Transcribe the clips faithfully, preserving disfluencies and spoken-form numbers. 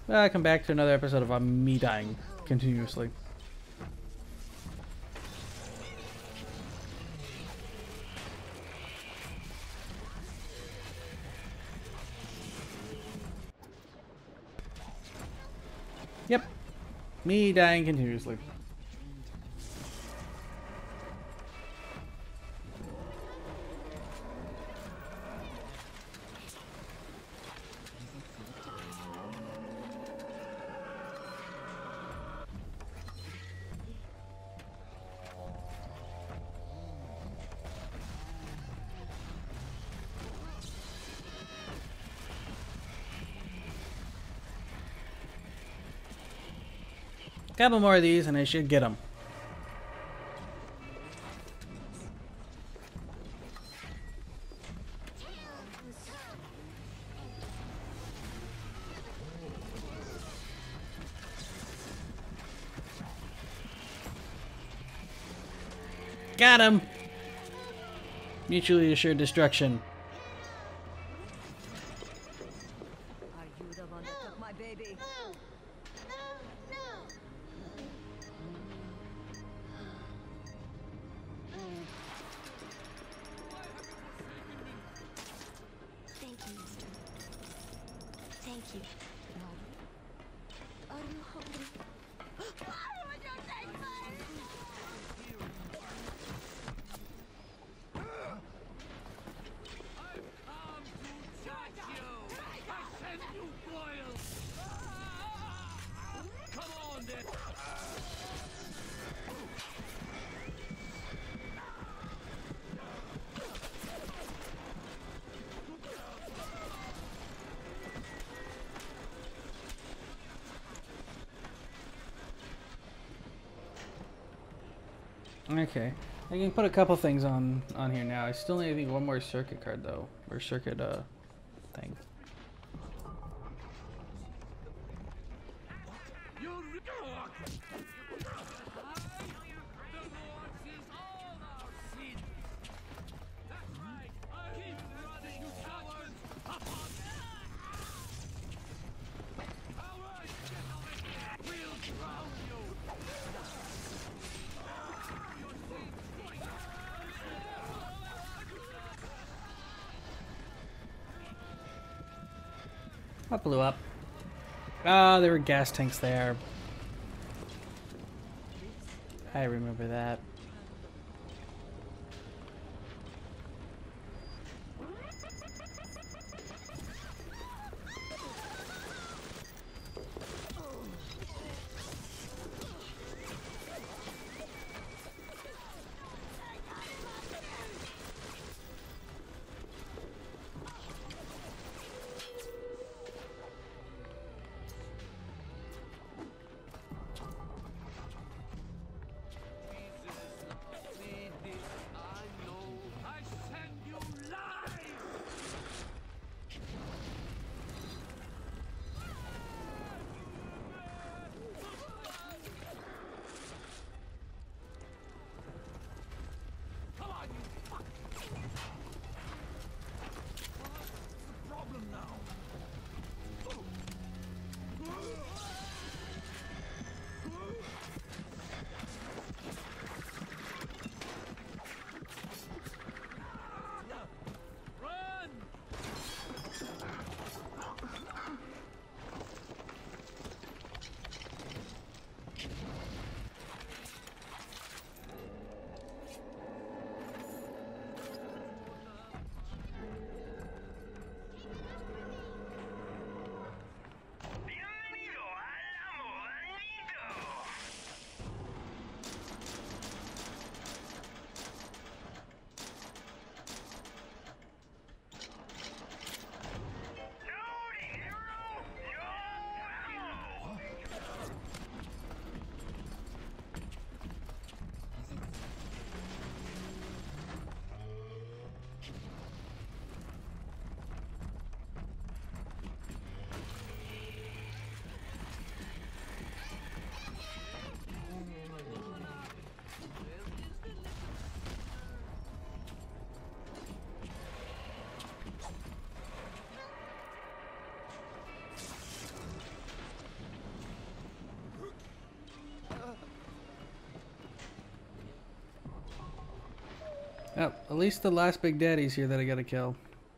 Welcome back to another episode of uh, me dying continuously. Yep, me dying continuously. Couple more of these and I should get them. Got him! Mutually assured destruction. Are you the one that took my baby? No! No! No! Thank you, mister. Thank you. Are you hungry? Why would you take my... Okay, I can put a couple things on on here now. I still need I think one more circuit card though, or circuit uh thing. What blew up? Ah, oh, there were gas tanks there. I remember that. Oh, at least the last big daddy's here that I gotta kill.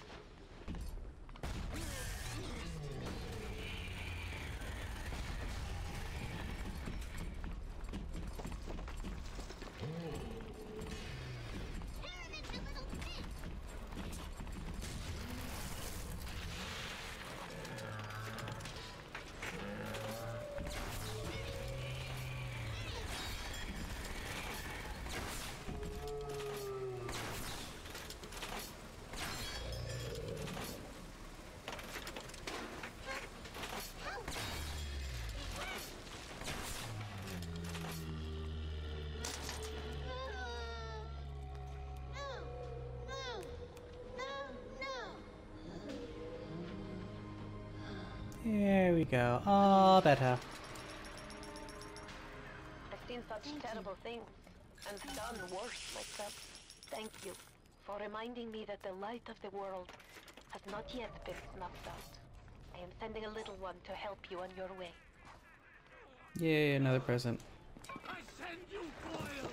There we go. Oh, better. I've seen such Thank terrible things, and done worse myself. Thank you for reminding me that the light of the world has not yet been snuffed out. I am sending a little one to help you on your way. Yay, another present. I send you foil!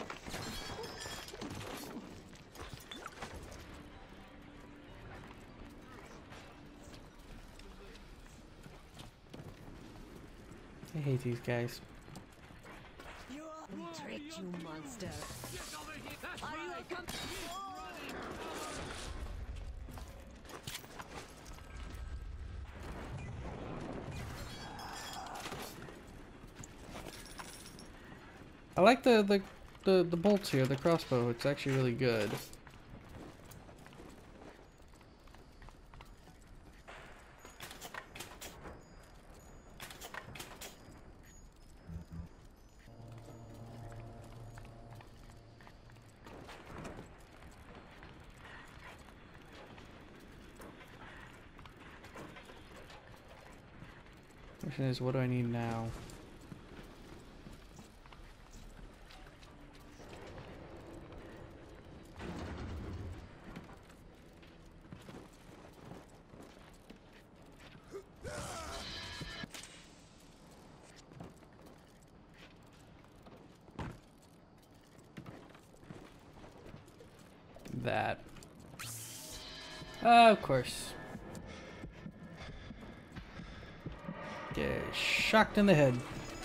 I hate these guys. You are tricked, you monster. Get over here! That's Are you right! a com- Keep running! I like the, the, the, the bolts here, the crossbow. It's actually really good. Question is, what do I need now? That. Uh, of course. Get shocked in the head.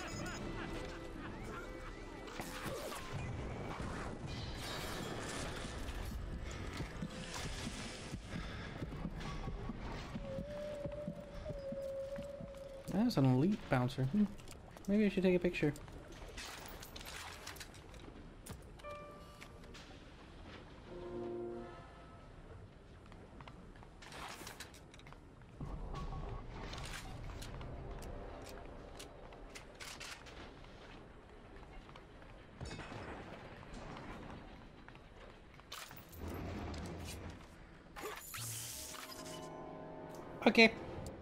That's an elite bouncer. Hmm. Maybe I should take a picture. Okay.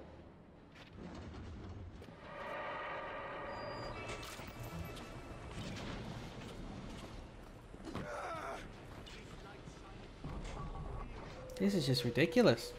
This is just ridiculous.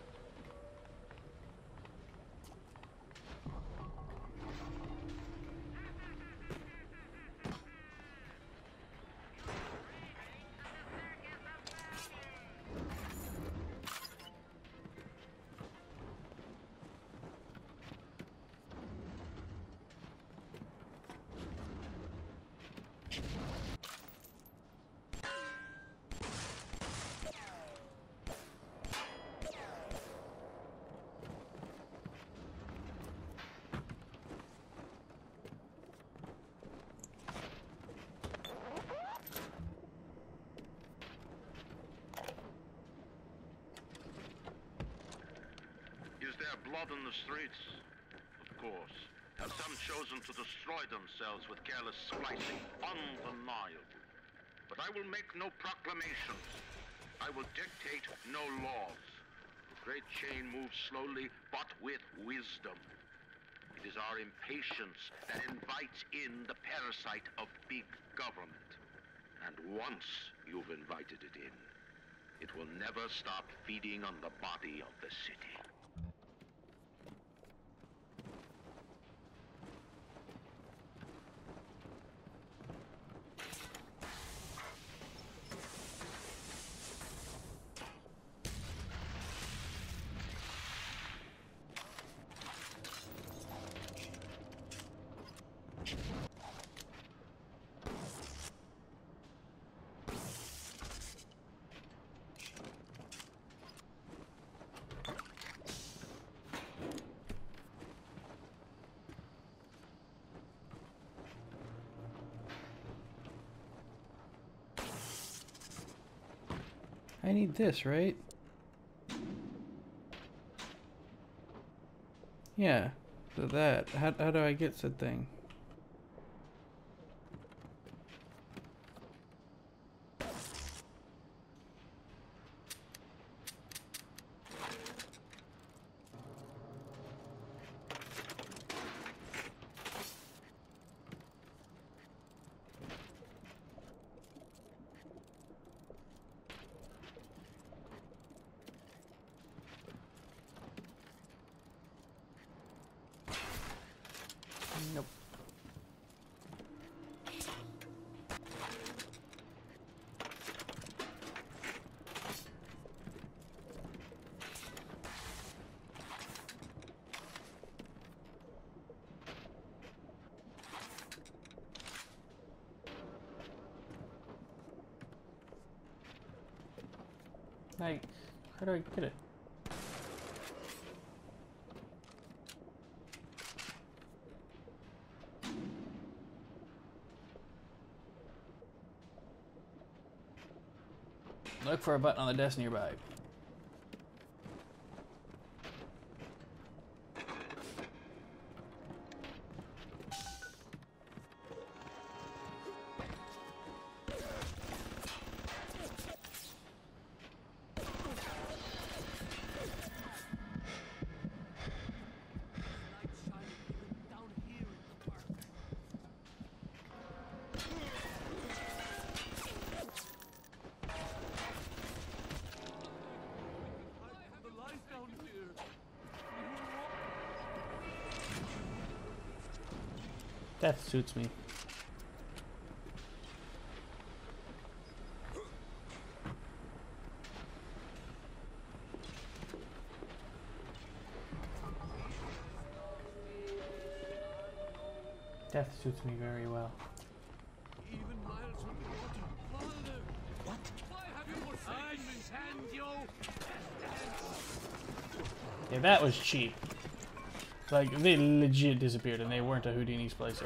Is there blood in the streets? Of course. Have some chosen to destroy themselves with careless splicing? Undeniable. But I will make no proclamations. I will dictate no laws. The great chain moves slowly, but with wisdom. It is our impatience that invites in the parasite of big government. And once you've invited it in, it will never stop feeding on the body of the city. I need this, right? Yeah. So that. How, how do I get said thing? Nope. Like, how do I get it? Look for a button on the desk nearby. Death suits me. Death suits me very well. Even miles from the water. Father! What? Why have you forsaken me? I send you! Yeah, that was cheap. Like, they legit disappeared and they weren't a Houdini's placer.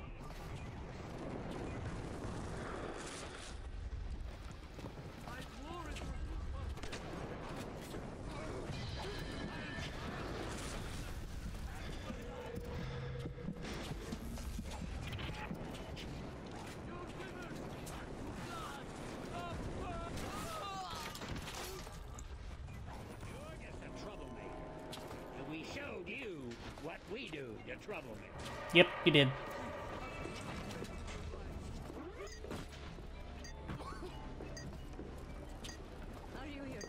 Yep, you did. Are you here to...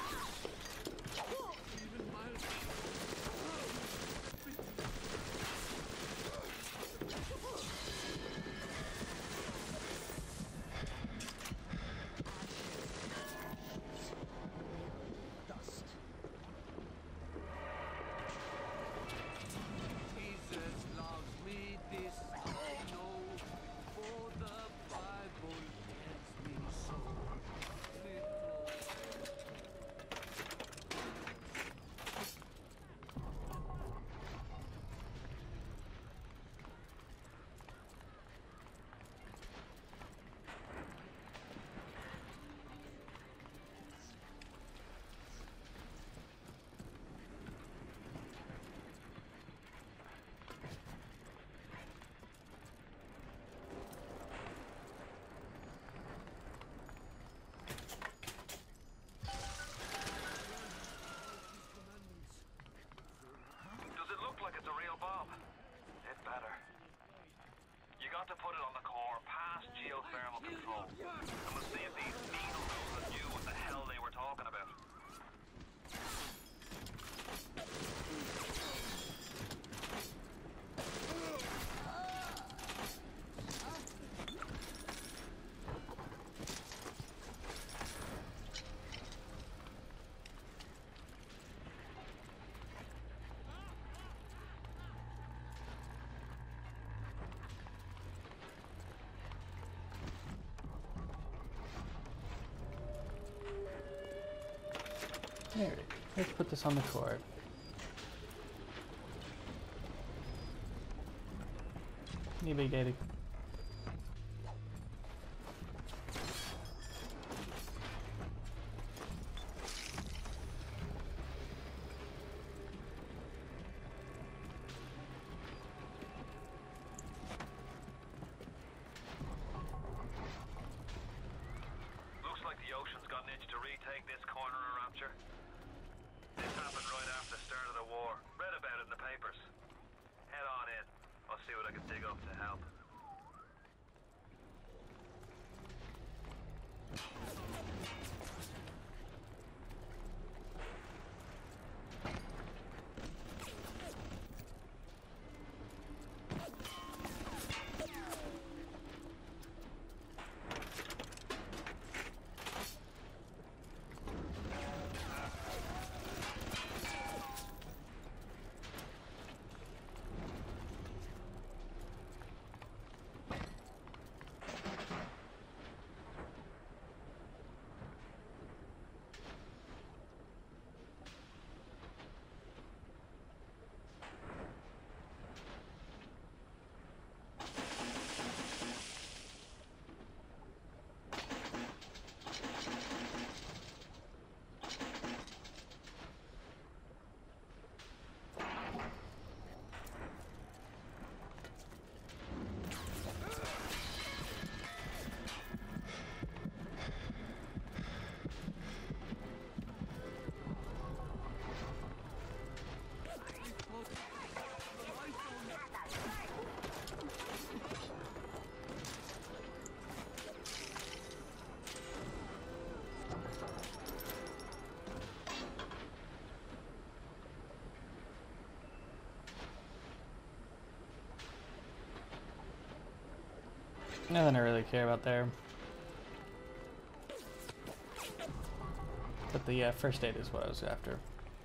Like it's a real bomb. It better. You got to put it on the core past geothermal control. And we'll see if these needles knew what the hell they were talking about. There it is. Let's put this on the cord. Hey, big daddy. I could dig up to help. Nothing I really care about there. But the uh, first aid is what I was after.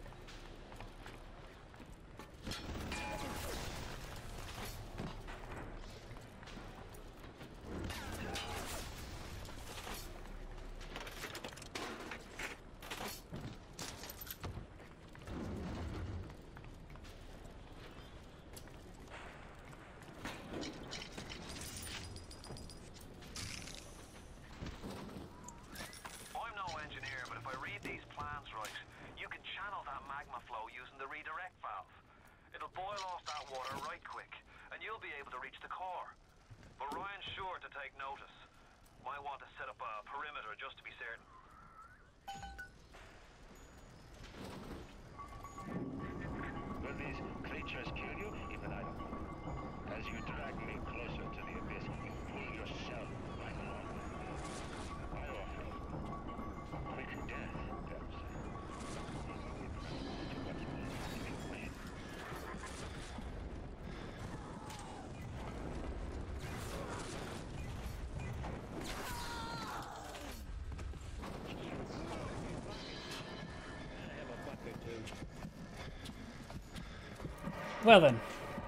Well then.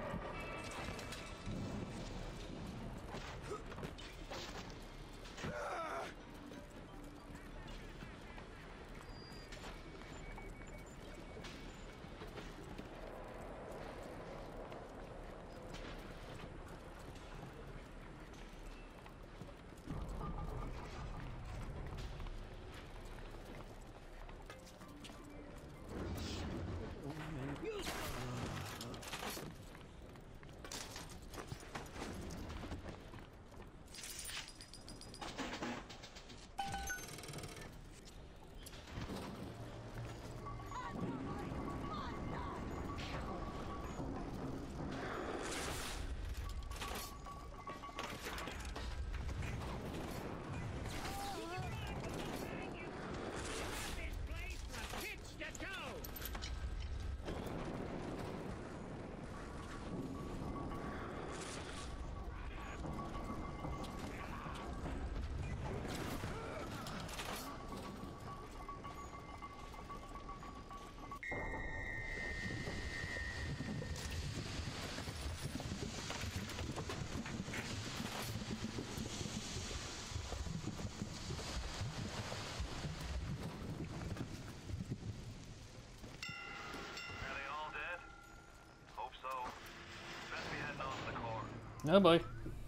Oh boy.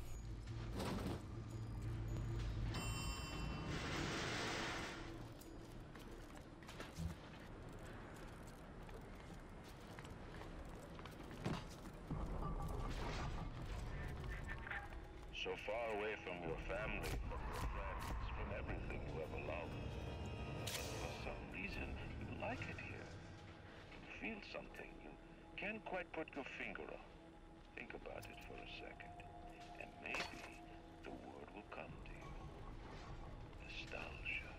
So far away from your family, from your friends, from everything you ever loved. But for some reason, you like it here. You feel something. You can't quite put your finger on. Think about it for a second, and maybe the word will come to you. Nostalgia.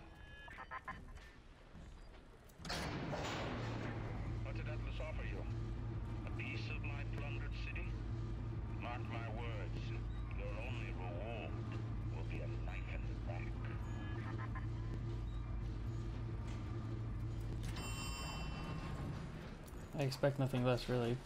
What did Atlas offer you? A piece of my plundered city? Mark my words, your only reward will be a knife in the back. I expect nothing less, really.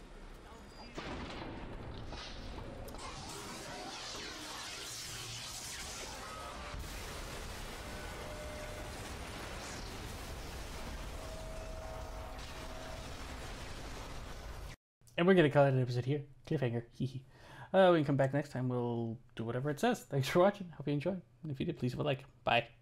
And we're gonna call it an episode here. Cliffhanger. Hee uh, we can come back next time. We'll do whatever it says. Thanks for watching. Hope you enjoyed. And if you did, please leave a like. Bye.